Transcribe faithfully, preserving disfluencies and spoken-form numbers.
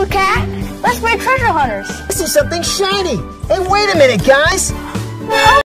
cool, Cat. Let's play treasure hunters. I see something shiny. Hey, wait a minute, guys.